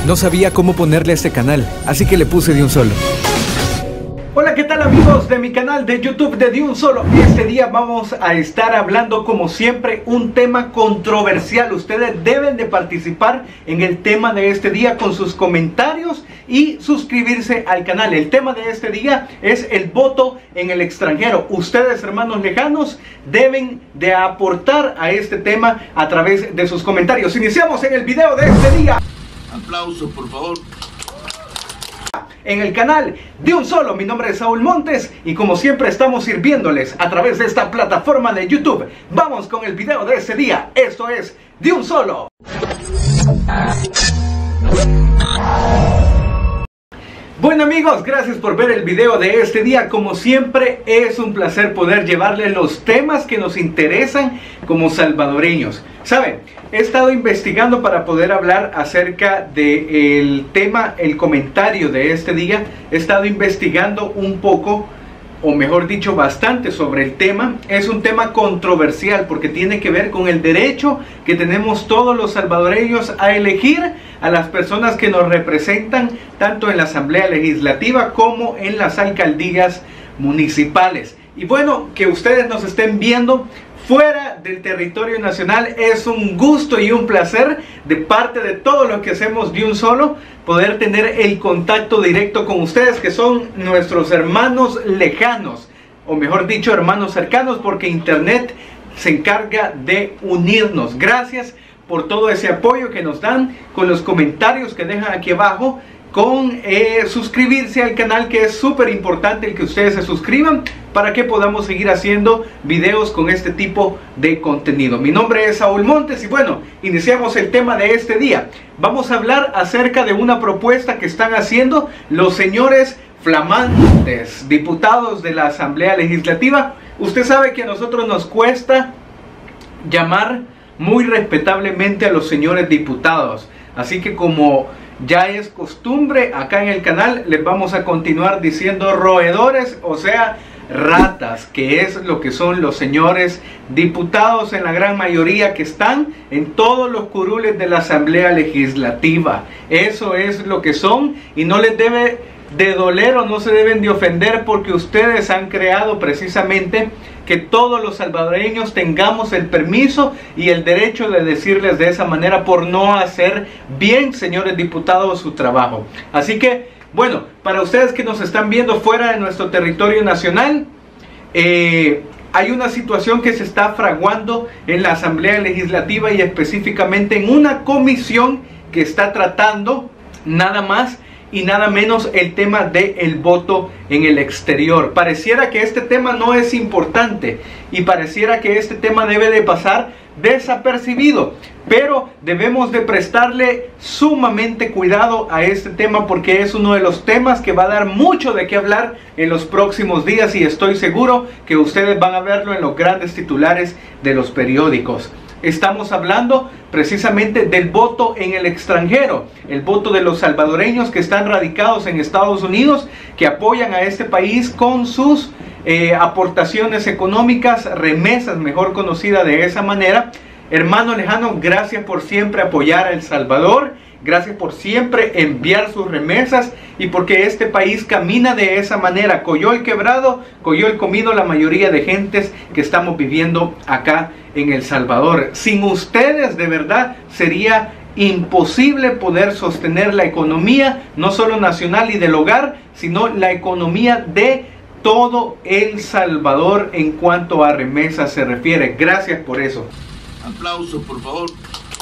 No sabía cómo ponerle a este canal, así que le puse De Un Solo. Hola, ¿qué tal amigos de mi canal de YouTube de Un Solo? Este día vamos a estar hablando como siempre un tema controversial. Ustedes deben de participar en el tema de este día con sus comentarios y suscribirse al canal. El tema de este día es el voto en el extranjero. Ustedes, hermanos lejanos, deben de aportar a este tema a través de sus comentarios. Iniciamos en el video de este día. Aplausos, por favor. En el canal de Un Solo, mi nombre es Saúl Montes y como siempre estamos sirviéndoles a través de esta plataforma de YouTube. Vamos con el video de este día. Esto es De Un Solo. Bueno amigos, gracias por ver el video de este día. Como siempre es un placer poder llevarles los temas que nos interesan como salvadoreños. ¿Saben? He estado investigando para poder hablar acerca del tema, el comentario de este día. He estado investigando un poco, o mejor dicho, bastante sobre el tema. Es un tema controversial porque tiene que ver con el derecho que tenemos todos los salvadoreños a elegir a las personas que nos representan tanto en la Asamblea Legislativa como en las alcaldías municipales. Y bueno, que ustedes nos estén viendo fuera del territorio nacional es un gusto y un placer de parte de todos los que hacemos De Un Solo poder tener el contacto directo con ustedes, que son nuestros hermanos lejanos, o mejor dicho, hermanos cercanos, porque internet se encarga de unirnos. Gracias por todo ese apoyo que nos dan con los comentarios que dejan aquí abajo, con suscribirse al canal, que es súper importante el que ustedes se suscriban para que podamos seguir haciendo videos con este tipo de contenido. Mi nombre es Saúl Montes y bueno, iniciamos el tema de este día. Vamos a hablar acerca de una propuesta que están haciendo los señores flamantes diputados de la Asamblea Legislativa. Usted sabe que a nosotros nos cuesta llamar muy respetablemente a los señores diputados, así que como ya es costumbre acá en el canal, les vamos a continuar diciendo roedores, o sea, ratas, que es lo que son los señores diputados en la gran mayoría que están en todos los curules de la Asamblea Legislativa. Eso es lo que son y no les debe de doler o no se deben de ofender porque ustedes han creado precisamente que todos los salvadoreños tengamos el permiso y el derecho de decirles de esa manera por no hacer bien, señores diputados, su trabajo. Así que, bueno, para ustedes que nos están viendo fuera de nuestro territorio nacional, hay una situación que se está fraguando en la Asamblea Legislativa y específicamente en una comisión que está tratando nada más y nada menos el tema del voto en el exterior. Pareciera que este tema no es importante y pareciera que este tema debe de pasar desapercibido, pero debemos de prestarle sumamente cuidado a este tema porque es uno de los temas que va a dar mucho de qué hablar en los próximos días y estoy seguro que ustedes van a verlo en los grandes titulares de los periódicos. Estamos hablando precisamente del voto en el extranjero, el voto de los salvadoreños que están radicados en Estados Unidos, que apoyan a este país con sus aportaciones económicas, remesas, mejor conocida de esa manera. Hermano lejano, gracias por siempre apoyar a El Salvador, gracias por siempre enviar sus remesas y porque este país camina de esa manera. Coyó el quebrado, coyó el comido la mayoría de gentes que estamos viviendo acá en El Salvador. Sin ustedes de verdad sería imposible poder sostener la economía, no solo nacional y del hogar, sino la economía de todo El Salvador en cuanto a remesas se refiere. Gracias por eso. Aplausos, por favor.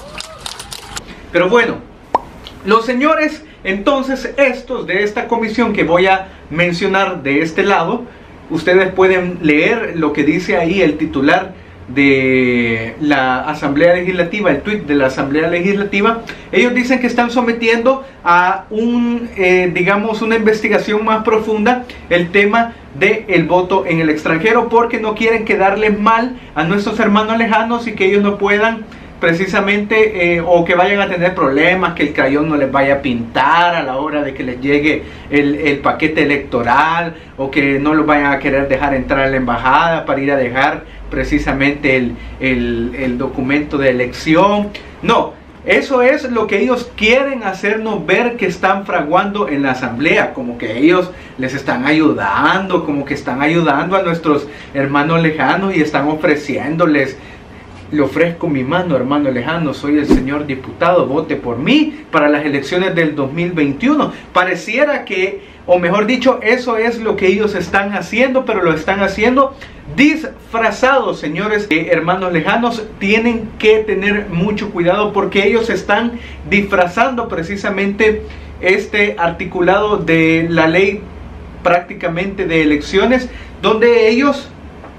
Pero bueno, los señores, entonces, estos de esta comisión que voy a mencionar de este lado, ustedes pueden leer lo que dice ahí el titular de la Asamblea Legislativa, el tuit de la Asamblea Legislativa. Ellos dicen que están sometiendo a digamos, una investigación más profunda el tema del voto en el extranjero porque no quieren quedarle mal a nuestros hermanos lejanos y que ellos no puedan precisamente o que vayan a tener problemas, que el crayón no les vaya a pintar a la hora de que les llegue el paquete electoral o que no los vayan a querer dejar entrar a la embajada para ir a dejar precisamente el documento de elección. No, Eso es lo que ellos quieren hacernos ver que están fraguando en la asamblea, como que ellos les están ayudando, como que están ayudando a nuestros hermanos lejanos y están ofreciéndoles: le ofrezco mi mano, hermano lejano, soy el señor diputado, vote por mí para las elecciones del 2021. Pareciera que, o mejor dicho, eso es lo que ellos están haciendo, pero lo están haciendo disfrazados, señores. Hermanos lejanos, tienen que tener mucho cuidado porque ellos están disfrazando precisamente este articulado de la ley prácticamente de elecciones, donde ellos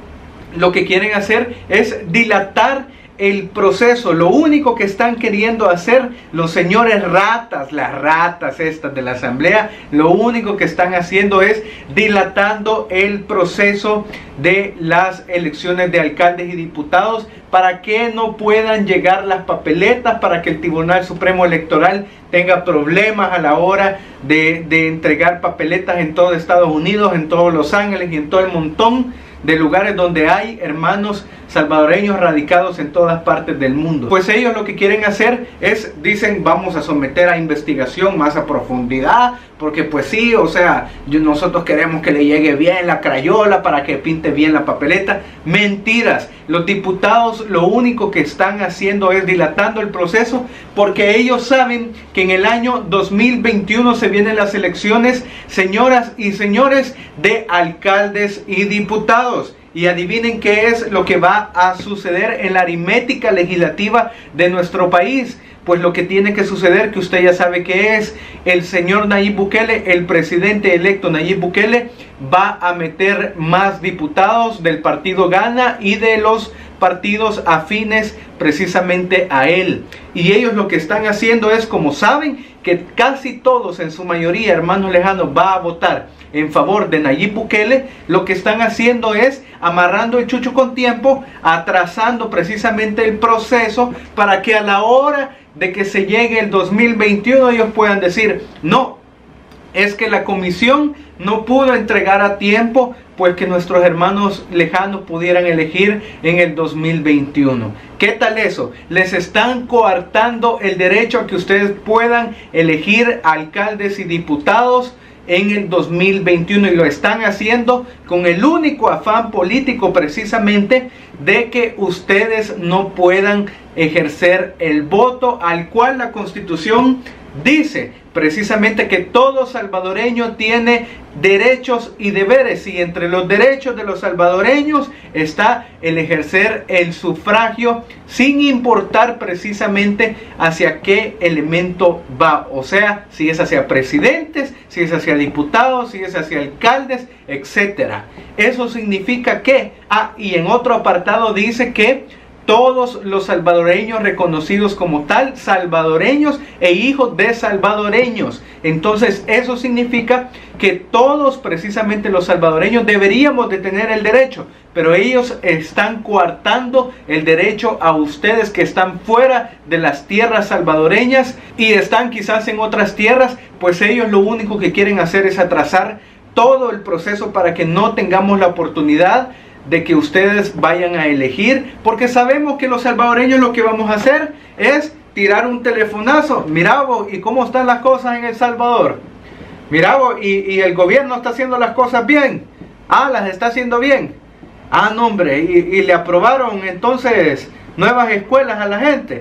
lo que quieren hacer es dilatar el proceso. Lo único que están queriendo hacer los señores ratas, las ratas estas de la asamblea, lo único que están haciendo es dilatando el proceso de las elecciones de alcaldes y diputados para que no puedan llegar las papeletas, para que el Tribunal Supremo Electoral tenga problemas a la hora de entregar papeletas en todo Estados Unidos, en todo Los Ángeles y en todo el montón de lugares donde hay hermanos salvadoreños radicados en todas partes del mundo. Pues ellos lo que quieren hacer es, dicen, vamos a someter a investigación más a profundidad, porque pues sí, o sea, nosotros queremos que le llegue bien la crayola para que pinte bien la papeleta. Mentiras. Los diputados lo único que están haciendo es dilatando el proceso, porque ellos saben que en el año 2021 se vienen las elecciones, señoras y señores, de alcaldes y diputados. Y adivinen qué es lo que va a suceder en la aritmética legislativa de nuestro país. Pues lo que tiene que suceder, que usted ya sabe que es, el señor Nayib Bukele, el presidente electo Nayib Bukele, va a meter más diputados del partido Gana y de los partidos afines precisamente a él. Y ellos lo que están haciendo es, como saben que casi todos en su mayoría, hermanos lejanos, va a votar en favor de Nayib Bukele, lo que están haciendo es amarrando el chucho con tiempo, atrasando precisamente el proceso para que a la hora de que se llegue el 2021 ellos puedan decir: no, es que la comisión no pudo entregar a tiempo, pues que nuestros hermanos lejanos pudieran elegir en el 2021. ¿Qué tal eso? Les están coartando el derecho a que ustedes puedan elegir alcaldes y diputados en el 2021, y lo están haciendo con el único afán político precisamente de que ustedes no puedan ejercer el voto, al cual la Constitución dice precisamente que todo salvadoreño tiene derechos y deberes, y entre los derechos de los salvadoreños está el ejercer el sufragio sin importar precisamente hacia qué elemento va, o sea, si es hacia presidentes, si es hacia diputados, si es hacia alcaldes, etcétera. Eso significa que, y en otro apartado dice que todos los salvadoreños reconocidos como tal, salvadoreños e hijos de salvadoreños. Entonces eso significa que todos precisamente los salvadoreños deberíamos de tener el derecho, pero ellos están coartando el derecho a ustedes que están fuera de las tierras salvadoreñas y están quizás en otras tierras, pues ellos lo único que quieren hacer es atrasar todo el proceso para que no tengamos la oportunidad de que ustedes vayan a elegir, porque sabemos que los salvadoreños lo que vamos a hacer es tirar un telefonazo. Mira vos, ¿y cómo están las cosas en El Salvador? Mira vos, y el gobierno está haciendo las cosas bien. Las está haciendo bien. No hombre, y le aprobaron entonces nuevas escuelas a la gente.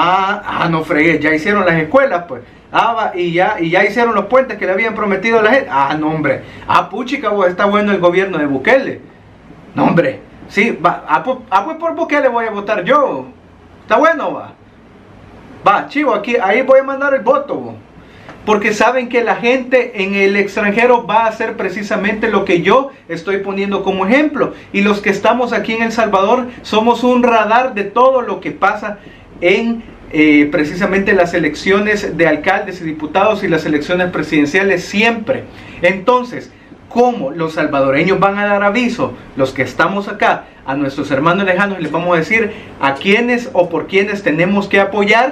No fregué, ya hicieron las escuelas pues. Y ya hicieron los puentes que le habían prometido a la gente. No hombre, puchica vos, está bueno el gobierno de Bukele. No hombre, sí, pues por Bukele voy a votar yo. Está bueno, chivo, ahí voy a mandar el voto. Porque saben que la gente en el extranjero va a hacer precisamente lo que yo estoy poniendo como ejemplo. Y los que estamos aquí en El Salvador somos un radar de todo lo que pasa en precisamente las elecciones de alcaldes y diputados y las elecciones presidenciales siempre. Entonces, ¿cómo los salvadoreños van a dar aviso, los que estamos acá, a nuestros hermanos lejanos, y les vamos a decir a quiénes o por quiénes tenemos que apoyar?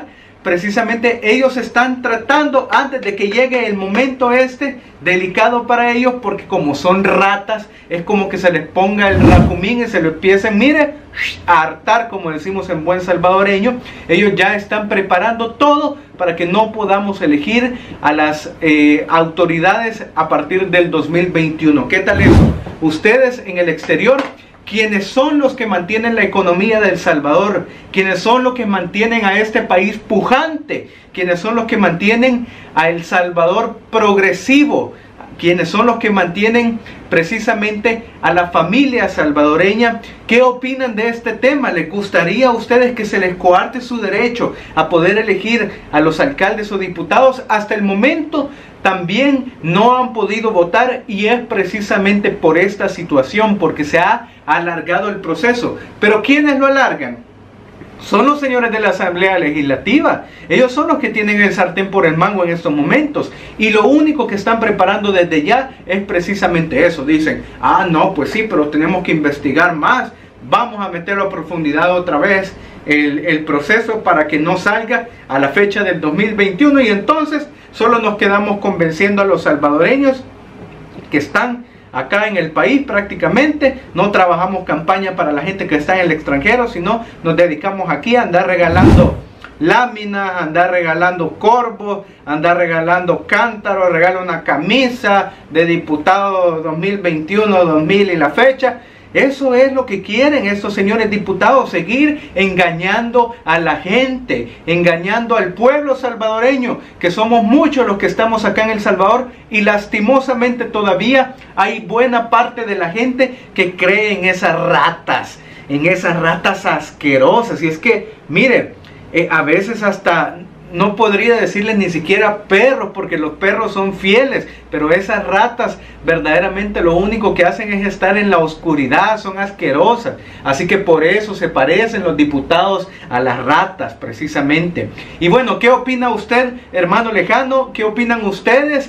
precisamente ellos están tratando antes de que llegue el momento delicado para ellos, porque como son ratas, es como que se les ponga el racumín y se lo empiecen, mire, a hartar, como decimos en buen salvadoreño. Ellos ya están preparando todo para que no podamos elegir a las autoridades a partir del 2021. ¿Qué tal eso? Ustedes en el exterior, quienes son los que mantienen la economía de El Salvador, quienes son los que mantienen a este país pujante, quienes son los que mantienen a El Salvador progresivo, quienes son los que mantienen precisamente a la familia salvadoreña. ¿Qué opinan de este tema? ¿Les gustaría a ustedes que se les coarte su derecho a poder elegir a los alcaldes o diputados? Hasta el momento también no han podido votar, y es precisamente por esta situación, porque se ha alargado el proceso. ¿Pero quiénes lo alargan? Son los señores de la Asamblea Legislativa. Ellos son los que tienen el sartén por el mango en estos momentos, y lo único que están preparando desde ya es precisamente eso. Dicen, no, pues sí, pero tenemos que investigar más, vamos a meterlo a profundidad otra vez el proceso para que no salga a la fecha del 2021, y entonces solo nos quedamos convenciendo a los salvadoreños que están acá en el país. Prácticamente no trabajamos campaña para la gente que está en el extranjero, sino nos dedicamos aquí a andar regalando láminas, andar regalando corvos, andar regalando cántaros, regala una camisa de diputado 2021, 2000 y la fecha. Eso es lo que quieren estos señores diputados, seguir engañando a la gente, engañando al pueblo salvadoreño, que somos muchos los que estamos acá en El Salvador, y lastimosamente todavía hay buena parte de la gente que cree en esas ratas asquerosas. Y es que, miren, a veces hasta no podría decirles ni siquiera perros, porque los perros son fieles, pero esas ratas verdaderamente lo único que hacen es estar en la oscuridad, son asquerosas. Así que por eso se parecen los diputados a las ratas precisamente. Y bueno, ¿qué opina usted, hermano lejano? ¿Qué opinan ustedes?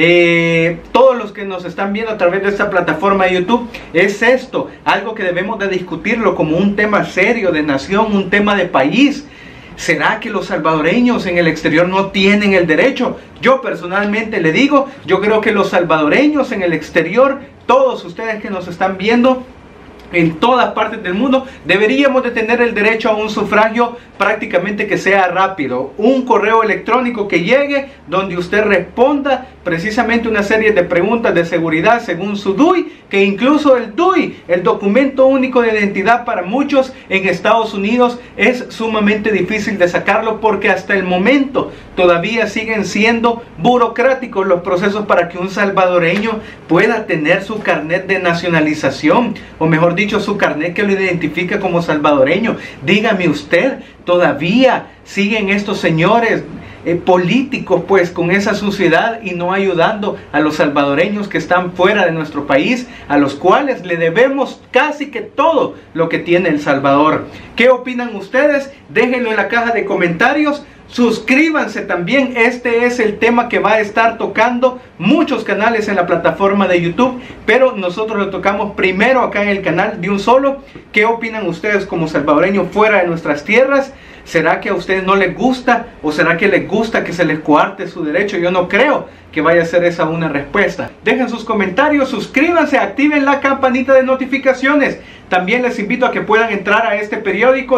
Todos los que nos están viendo a través de esta plataforma de YouTube, ¿es esto algo que debemos de discutirlo como un tema serio de nación, un tema de país? ¿Será que los salvadoreños en el exterior no tienen el derecho? Yo personalmente le digo, yo creo que los salvadoreños en el exterior, todos ustedes que nos están viendo en todas partes del mundo, deberíamos de tener el derecho a un sufragio prácticamente que sea rápido. Un correo electrónico que llegue donde usted responda precisamente una serie de preguntas de seguridad según su DUI, que incluso el DUI, el documento único de identidad, para muchos en Estados Unidos es sumamente difícil de sacarlo, porque hasta el momento todavía siguen siendo burocráticos los procesos para que un salvadoreño pueda tener su carnet de nacionalización, o mejor dicho, su carnet que lo identifica como salvadoreño. Dígame usted, todavía siguen estos señores políticos pues con esa suciedad y no ayudando a los salvadoreños que están fuera de nuestro país, a los cuales le debemos casi que todo lo que tiene El Salvador. ¿Qué opinan ustedes? Déjenlo en la caja de comentarios. Suscríbanse también, este es el tema que va a estar tocando muchos canales en la plataforma de YouTube, pero nosotros lo tocamos primero acá en el canal de un solo. ¿Qué opinan ustedes como salvadoreños fuera de nuestras tierras? ¿Será que a ustedes no les gusta, o será que les gusta que se les coarte su derecho? Yo no creo que vaya a ser esa una respuesta. Dejen sus comentarios, suscríbanse, activen la campanita de notificaciones. También les invito a que puedan entrar a este periódico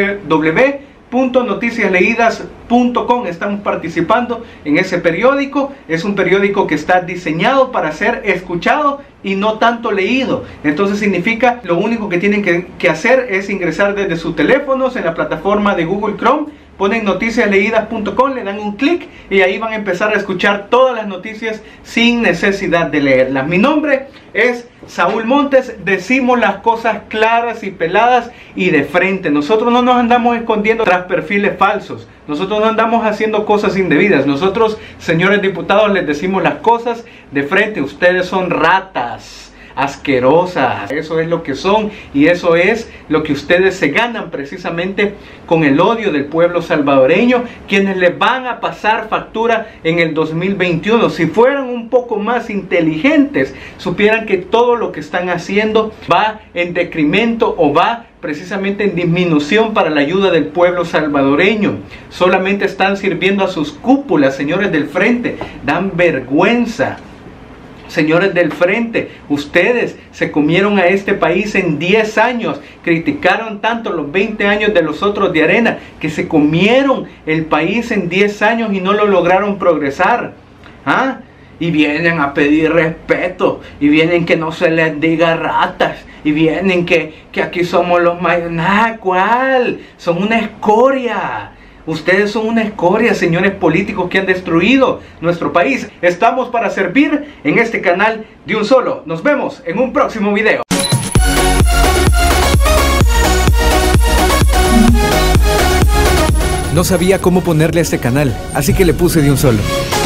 www.noticiasleídas.com. Estamos participando en ese periódico. Es un periódico que está diseñado para ser escuchado y no tanto leído. Entonces significa, lo único que tienen que hacer es ingresar desde sus teléfonos en la plataforma de Google Chrome, ponen noticiasleídas.com, le dan un clic y ahí van a empezar a escuchar todas las noticias sin necesidad de leerlas. Mi nombre es Saúl Montes, decimos las cosas claras y peladas y de frente. Nosotros no nos andamos escondiendo tras perfiles falsos, nosotros no andamos haciendo cosas indebidas. Nosotros, señores diputados, les decimos las cosas de frente. Ustedes son ratas asquerosas, eso es lo que son, y eso es lo que ustedes se ganan precisamente con el odio del pueblo salvadoreño, quienes les van a pasar factura en el 2021. Si fueran un poco más inteligentes, supieran que todo lo que están haciendo va en decremento o va precisamente en disminución para la ayuda del pueblo salvadoreño. Solamente están sirviendo a sus cúpulas, señores del frente. Dan vergüenza. Señores del frente, ustedes se comieron a este país en 10 años. Criticaron tanto los 20 años de los otros de Arena, que se comieron el país en 10 años y no lo lograron progresar. ¿Ah? Y vienen a pedir respeto, y vienen que no se les diga ratas, y vienen que aquí somos los mayores. Nada, ¿cuál? Son una escoria. Ustedes son una escoria, señores políticos que han destruido nuestro país. Estamos para servir en este canal de un solo. Nos vemos en un próximo video. No sabía cómo ponerle a este canal, así que le puse de un solo.